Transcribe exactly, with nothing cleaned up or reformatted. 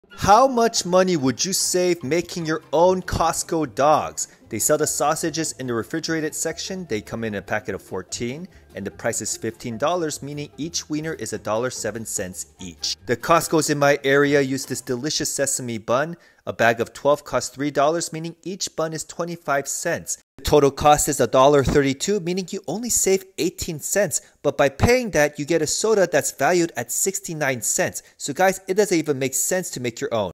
How much money would you save making your own Costco dogs? They sell the sausages in the refrigerated section. They come in a packet of fourteen and the price is fifteen dollars, meaning each wiener is one dollar and seven cents each. The Costco's in my area use this delicious sesame bun. A bag of twelve costs three dollars, meaning each bun is twenty-five cents. The total cost is one dollar and thirty-two cents, meaning you only save eighteen cents. But by paying that, you get a soda that's valued at sixty-nine cents. So guys, it doesn't even make sense to make your own.